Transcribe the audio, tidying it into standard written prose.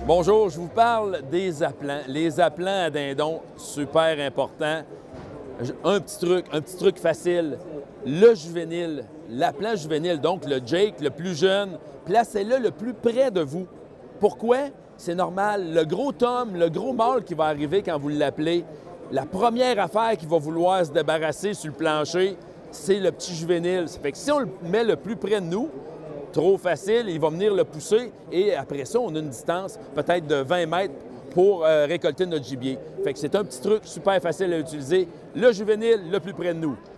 Bonjour, je vous parle des appelants. Les appelants à dindon, super important. Un petit truc facile. Le juvénile, l'appelant juvénile, donc le Jake, le plus jeune, placez-le le plus près de vous. Pourquoi? C'est normal. Le gros Tom, le gros mâle qui va arriver quand vous l'appelez, la première affaire qu'il va vouloir se débarrasser sur le plancher, c'est le petit juvénile. Ça fait que si on le met le plus près de nous, trop facile, il va venir le pousser et après ça, on a une distance peut-être de 20 mètres pour récolter notre gibier. Fait que c'est un petit truc super facile à utiliser. Le juvénile le plus près de nous.